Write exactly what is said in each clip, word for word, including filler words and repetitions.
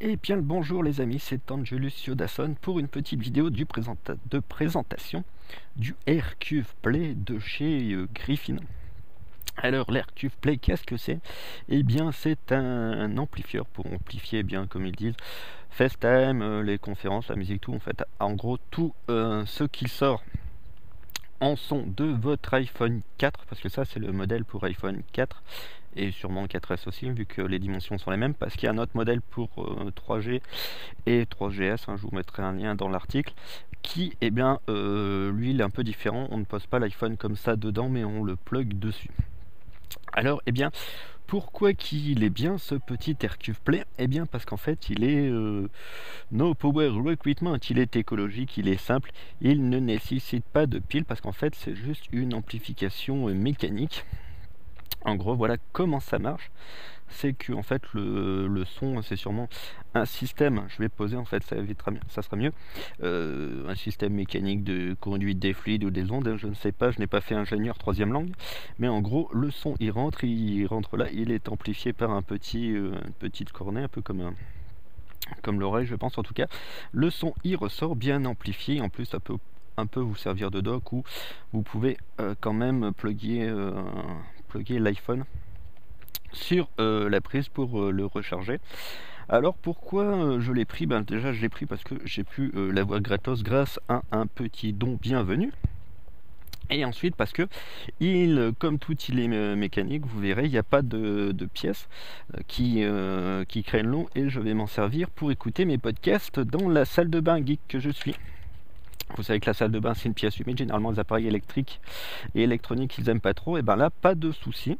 Eh bien le bonjour les amis, c'est Angelus Yodasson pour une petite vidéo du présenta de présentation du AirCube Play de chez euh, Griffin. Alors l'AirCube Play, qu'est-ce que c'est? Eh bien c'est un, un amplifieur pour amplifier, eh bien comme ils disent, FaceTime, euh, les conférences, la musique, tout en fait. En gros tout euh, ce qui sort en son de votre iPhone quatre, parce que ça c'est le modèle pour iPhone quatre et sûrement quatre S aussi, vu que les dimensions sont les mêmes, parce qu'il y a un autre modèle pour euh, trois G et trois G S, hein, je vous mettrai un lien dans l'article, qui, eh bien, euh, lui, il est un peu différent, on ne pose pas l'iPhone comme ça dedans, mais on le plug dessus. Alors, eh bien, pourquoi qu'il est bien ce petit AirCube Play? Eh bien, parce qu'en fait, il est euh, no power requirement, il est écologique, il est simple, il ne nécessite pas de pile, parce qu'en fait, c'est juste une amplification euh, mécanique. En gros, voilà comment ça marche. C'est que en fait le, le son, c'est sûrement un système. Je vais poser en fait, ça évitera, ça sera mieux. Euh, un système mécanique de conduite des fluides ou des ondes. Je ne sais pas, je n'ai pas fait ingénieur troisième langue. Mais en gros, le son il rentre, il rentre là, il est amplifié par un petit, euh, une petite cornée, un peu comme un, comme l'oreille, je pense en tout cas. Le son il ressort bien amplifié. En plus, ça peut un peu vous servir de dock, ou vous pouvez euh, quand même plugger, euh, plugger l'iPhone sur euh, la prise pour euh, le recharger. Alors pourquoi euh, je l'ai pris? Ben déjà je l'ai pris parce que j'ai pu euh, l'avoir gratos grâce à un petit don bienvenu. Et ensuite parce que il, comme tout il est euh, mécanique, vous verrez, il n'y a pas de, de pièces euh, qui, euh, qui craignent l'eau, et je vais m'en servir pour écouter mes podcasts dans la salle de bain geek que je suis. Vous savez que la salle de bain c'est une pièce humide, généralement les appareils électriques et électroniques ils aiment pas trop, et ben là pas de souci.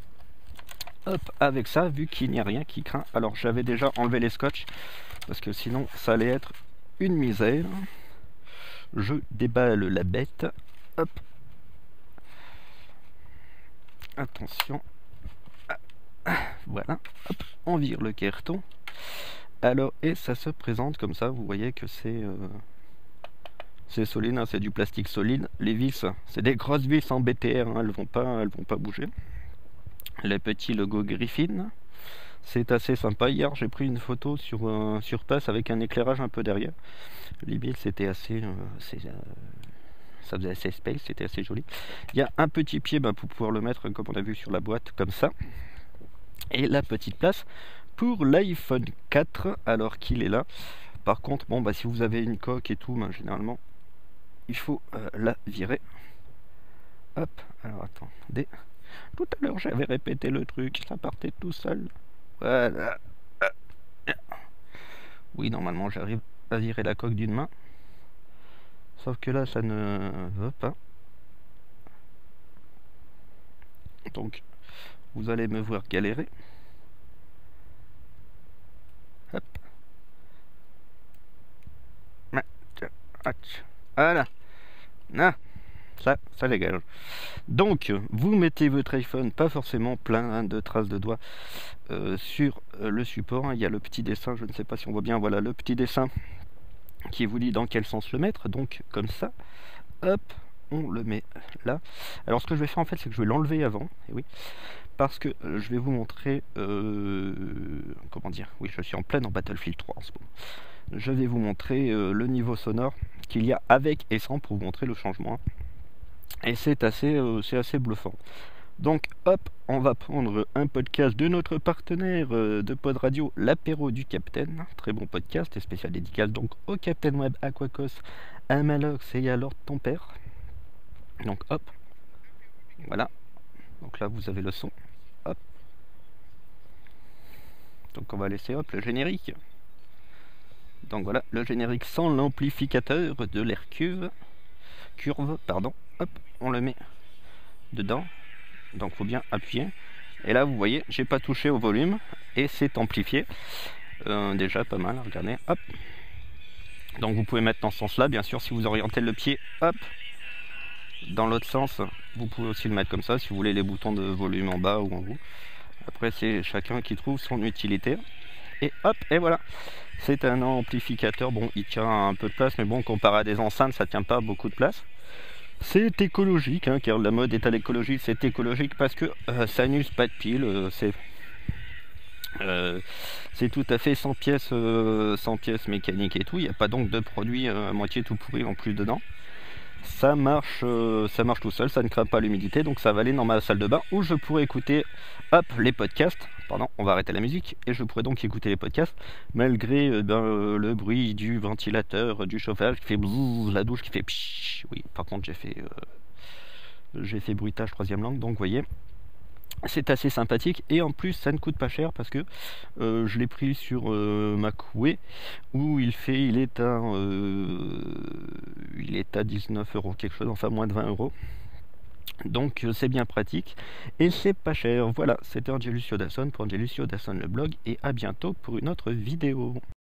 Hop, avec ça, vu qu'il n'y a rien qui craint. Alors j'avais déjà enlevé les scotch parce que sinon ça allait être une misère. Je déballe la bête. Hop. Attention. Voilà. Hop. On vire le carton. Alors, et ça se présente comme ça. Vous voyez que c'est euh, c'est solide, hein, c'est du plastique solide. Les vis, c'est des grosses vis en B T R, hein, elles vont pas, elles vont pas bouger. Les petits logos Griffin, c'est assez sympa. Hier j'ai pris une photo sur, euh, sur place avec un éclairage un peu derrière. Les billes c'était assez, euh, assez euh, ça faisait assez space, c'était assez joli. Il y a un petit pied ben, pour pouvoir le mettre comme on a vu sur la boîte, comme ça, et la petite place pour l'iPhone quatre alors qu'il est là. Par contre bon bah si vous avez une coque et tout, ben, généralement il faut euh, la virer. Hop, alors attendez. Tout à l'heure j'avais répété le truc, ça partait tout seul. Voilà. Oui, normalement j'arrive à virer la coque d'une main. Sauf que là ça ne veut pas. Donc vous allez me voir galérer. Hop. Voilà. Ah. Ça, ça dégage. Donc, vous mettez votre iPhone, pas forcément plein hein, de traces de doigts, euh, sur euh, le support. Hein. Il y a le petit dessin, je ne sais pas si on voit bien, voilà le petit dessin qui vous dit dans quel sens le mettre. Donc, comme ça, hop, on le met là. Alors, ce que je vais faire en fait, c'est que je vais l'enlever avant, et oui, parce que euh, je vais vous montrer, euh, comment dire, oui, je suis en pleine en Battlefield trois en ce moment. Je vais vous montrer euh, le niveau sonore qu'il y a avec et sans pour vous montrer le changement. Et c'est assez, euh, c'est assez bluffant. Donc hop, on va prendre un podcast de notre partenaire euh, de Pod Radio, l'apéro du Capitaine. Très bon podcast et spécial dédicace donc au Captain Web, à Quacos, à Malox et à Lord ton père. Donc hop, voilà. Donc là vous avez le son. Hop. Donc on va laisser hop le générique. Donc voilà, le générique sans l'amplificateur de l'AirCube. Curve, pardon. Hop, on le met dedans. Donc faut bien appuyer. Et là vous voyez, j'ai pas touché au volume et c'est amplifié. Euh, déjà pas mal, regardez. Hop. Donc vous pouvez mettre dans ce sens-là, bien sûr, si vous orientez le pied, hop. Dans l'autre sens, vous pouvez aussi le mettre comme ça, si vous voulez les boutons de volume en bas ou en haut. Après c'est chacun qui trouve son utilité. Et hop, et voilà. C'est un amplificateur, bon il tient un peu de place, mais bon comparé à des enceintes, ça tient pas beaucoup de place. C'est écologique, hein, car la mode est à l'écologie, c'est écologique parce que euh, ça n'use pas de pile, euh, c'est Euh, c'est tout à fait sans pièces, euh, sans pièces mécaniques et tout. Il n'y a pas donc de produit euh, à moitié tout pourri en plus dedans. Ça marche, euh, ça marche tout seul, ça ne craint pas l'humidité, donc ça va aller dans ma salle de bain où je pourrais écouter, hop, les podcasts. Pardon, on va arrêter la musique et je pourrais donc écouter les podcasts malgré euh, ben, euh, le bruit du ventilateur, du chauffage qui fait bzzz, la douche qui fait pshhh. Oui, par contre j'ai fait, euh, j'ai fait bruitage troisième langue, donc vous voyez. C'est assez sympathique et en plus ça ne coûte pas cher parce que euh, je l'ai pris sur euh, Macway où il fait, il est à, euh, il est à dix-neuf euros quelque chose, enfin moins de vingt euros. Donc euh, c'est bien pratique et c'est pas cher. Voilà, c'était Angelus Yodasson pour Angelus Yodasson le blog et à bientôt pour une autre vidéo.